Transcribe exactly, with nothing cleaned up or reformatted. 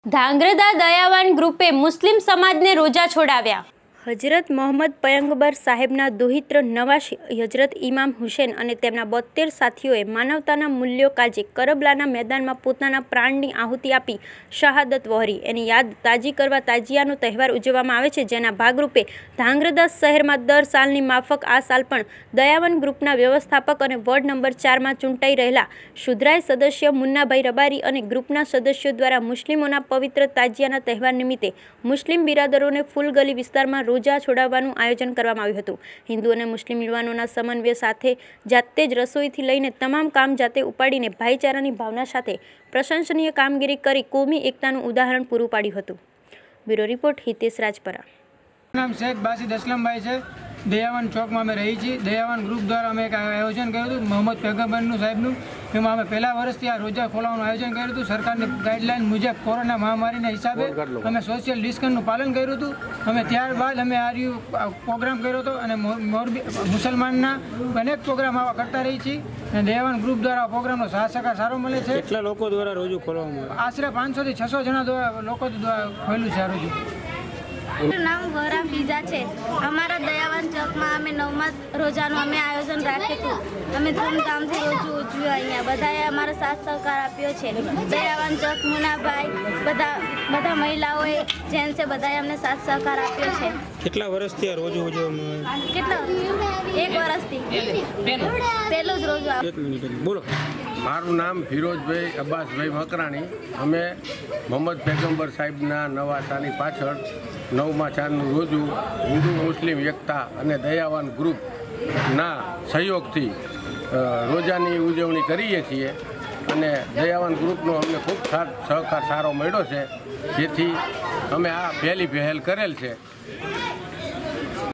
ધાંગ્રધા દયાવાન ગ્રુપે મુસ્લિમ સમાજને રોજા છોડાવ્યા। હજરત મોહમ્મદ પયગંબર સાહેબના દોહિત્ર નવાઝ હજરત ઇમામ હુસૈન અને તેમના બોતેર સાથીઓએ માનવતાના મૂલ્યો કાજે કરબલાના મેદાનમાં પોતાના પ્રાણની આહુતિ આપી શહાદત વહોરી એની યાદ તાજી કરવા તાજિયાનો તહેવાર ઉજવવામાં આવે છે, જેના ભાગરૂપે ધાંગ્રધા શહેરમાં દર સાલની માફક આ સાલ પણ દયાવાન ગ્રુપના વ્યવસ્થાપક અને વોર્ડ નંબર ચારમાં ચૂંટાઈ રહેલા સુધરાય સદસ્ય મુન્નાભાઈ રબારી અને ગ્રુપના સદસ્યો દ્વારા મુસ્લિમોના પવિત્ર તાજિયાના તહેવાર નિમિત્તે મુસ્લિમ બિરાદરોને ફૂલગલી વિસ્તારમાં રોજા છોડાવવાનું આયોજન કરવામાં આવ્યું હતું। હિન્દુ અને મુસ્લિમ યુવાનોના સમન્વય સાથે જાતે જ રસોઈથી લઈને તમામ કામ જાતે ઉપાડીને ભાઈચારાની ભાવના સાથે પ્રશંસનીય કામગીરી કરી કોમી એકતાનું ઉદાહરણ પૂરું પાડ્યું હતું। Bureau report Hitesh Rajpara. નામ શેખ બાસિદ અસલમભાઈ છે। દયાવાન ચોકમાં અમે રહી છીએ। દયાવાન ગ્રુપ દ્વારા અમે એક આયોજન કર્યું હતું મોહમ્મદ પયગંબરનું સાહેબનું, એમાં અમે પહેલા વર્ષથી આ રોજા ખોલાવવાનું આયોજન કર્યું હતું। સરકારની ગાઈડલાઇન મુજબ કોરોના મહામારીના હિસાબે અમે સોશિયલ ડિસ્ટન્સનું પાલન કર્યું હતું। અમે ત્યારબાદ અમે આ પ્રોગ્રામ કર્યો હતો અને મોરબી મુસલમાનના અનેક પ્રોગ્રામ આવા કરતા રહી છીએ અને દયાવાન ગ્રુપ દ્વારા પ્રોગ્રામનો સાથ સહકાર સારો મળે છે। કેટલા લોકો દ્વારા રોજુ ખોલવામાં આવે? આશરે પાંચસોથી છસો જણા દ્વારા લોકો દ્વારા ખોલ્યું છે આ રોજુ। નામ ગૌરા ફીઝા છે। અમારા દયાવાન ચોકમાં અમે નવમા રોજાનું અમે આયોજન રાખ્યું હતું। અમે ધૂમધામથી રોજુ ઉજવ્યું। અહીંયા બધાએ અમારો સાથ સહકાર આપ્યો છે। દયાવાન ચોક મુનાભાઈ બધા બધા મહિલાઓએ જેન્ટ્સે બધાએ અમને સાથ સહકાર આપ્યો છે। કેટલા વર્ષથી આ રોજુ ઉજવવામાં આવે? કેટલા એક વર્ષથી પહેલું જ રોજુ। એક મિનિટ બોલો। મારું નામ ફિરોજભાઈ અબ્બાસભાઈ મકરાણી। અમે મોહમ્મદ પયગંબર સાહેબના નવાસાની પાછળ નવમા ચારનું રોજુ હિન્દુ મુસ્લિમ એકતા અને દયાવાન ગ્રુપના સહયોગથી રોજાની ઉજવણી કરીએ છીએ અને દયાવાન ગ્રુપનો અમને ખૂબ સાથ સહકાર સારો મળ્યો છે, જેથી અમે આ પહેલી પહેલ કરેલ છે।